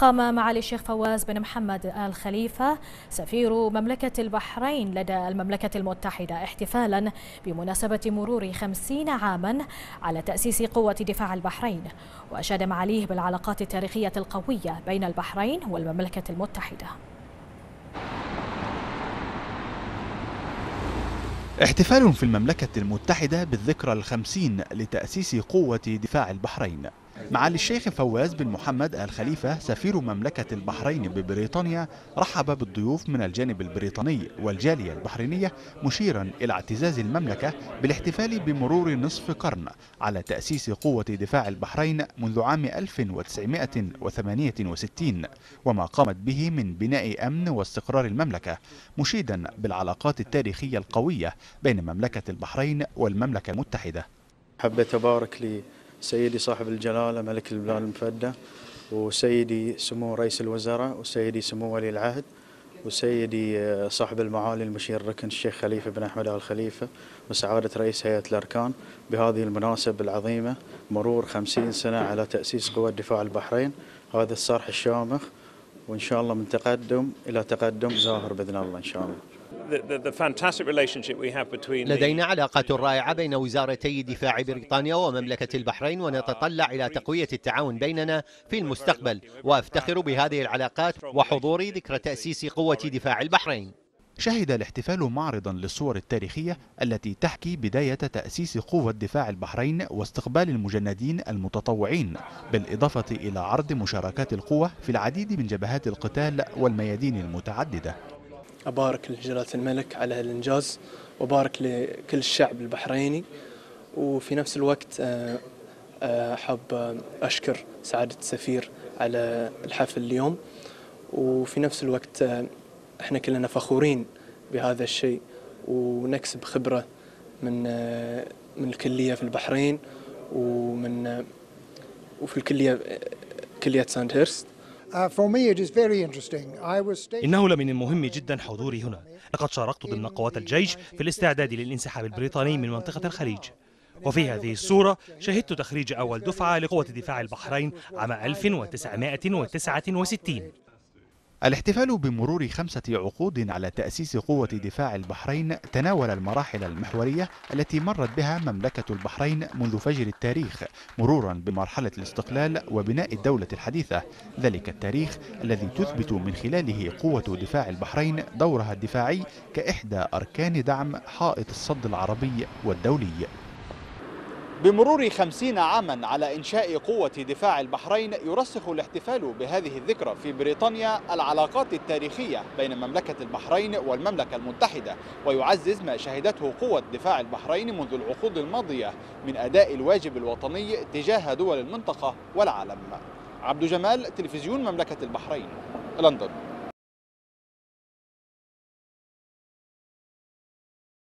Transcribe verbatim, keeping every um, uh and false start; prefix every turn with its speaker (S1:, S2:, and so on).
S1: قام معالي الشيخ فواز بن محمد آل خليفة سفير مملكة البحرين لدى المملكة المتحدة احتفالا بمناسبة مرور خمسين عاما على تأسيس قوة دفاع البحرين، وأشاد معاليه بالعلاقات التاريخية القوية بين البحرين والمملكة المتحدة.
S2: احتفال في المملكة المتحدة بالذكرى الخمسين لتأسيس قوة دفاع البحرين. معالي الشيخ فواز بن محمد آل خليفة سفير مملكة البحرين ببريطانيا رحب بالضيوف من الجانب البريطاني والجالية البحرينية، مشيرا إلى اعتزاز المملكة بالاحتفال بمرور نصف قرن على تأسيس قوة دفاع البحرين منذ عام ألف وتسعمائة وثمانية وستين، وما قامت به من بناء أمن واستقرار المملكة، مشيدا بالعلاقات التاريخية القوية بين مملكة البحرين والمملكة المتحدة.
S3: حبيت أبارك لي سيدي صاحب الجلالة ملك البلاد المفدى، وسيدي سمو رئيس الوزراء، وسيدي سمو ولي العهد، وسيدي صاحب المعالي المشير الركن الشيخ خليفة بن أحمد آل خليفة، وسعادة رئيس هيئة الأركان بهذه المناسبة العظيمة، مرور خمسين سنة على تأسيس قوة دفاع البحرين. هذا الصرح الشامخ، وإن شاء الله من تقدم إلى تقدم زاهر بإذن الله إن شاء الله.
S4: لدينا علاقات رائعة بين وزارتي دفاع بريطانيا ومملكة البحرين، ونتطلع إلى تقوية التعاون بيننا في المستقبل، وأفتخر بهذه العلاقات وحضوري ذكرى تأسيس قوة دفاع البحرين.
S2: شهد الاحتفال معرضا للصور التاريخية التي تحكي بداية تأسيس قوة دفاع البحرين واستقبال المجندين المتطوعين، بالإضافة إلى عرض مشاركات القوة في العديد من جبهات القتال والميادين المتعددة.
S5: أبارك لجلالة الملك على الإنجاز، وبارك لكل الشعب البحريني، وفي نفس الوقت أحب أشكر سعادة السفير على الحفل اليوم، وفي نفس الوقت احنا كلنا فخورين بهذا الشيء، ونكسب خبرة من من الكلية في البحرين، ومن وفي الكلية كلية ساندهيرست.
S6: إنه لمن المهم جدا حضوري هنا. لقد شاركت ضمن قوات الجيش في الاستعداد للانسحاب البريطاني من منطقة الخليج، وفي هذه الصورة شهدت تخريج أول دفعة لقوة دفاع البحرين عام ألف وتسعمائة وتسعة وستين.
S2: الاحتفال بمرور خمسة عقود على تأسيس قوة دفاع البحرين تناول المراحل المحورية التي مرت بها مملكة البحرين منذ فجر التاريخ، مرورا بمرحلة الاستقلال وبناء الدولة الحديثة، ذلك التاريخ الذي تثبت من خلاله قوة دفاع البحرين دورها الدفاعي كإحدى أركان دعم حائط الصد العربي والدولي. بمرور خمسين عاما على إنشاء قوة دفاع البحرين، يرسخ الاحتفال بهذه الذكرى في بريطانيا العلاقات التاريخية بين مملكة البحرين والمملكة المتحدة، ويعزز ما شهدته قوة دفاع البحرين منذ العقود الماضية من أداء الواجب الوطني تجاه دول المنطقة والعالم. عبد جمال، تلفزيون مملكة البحرين، لندن.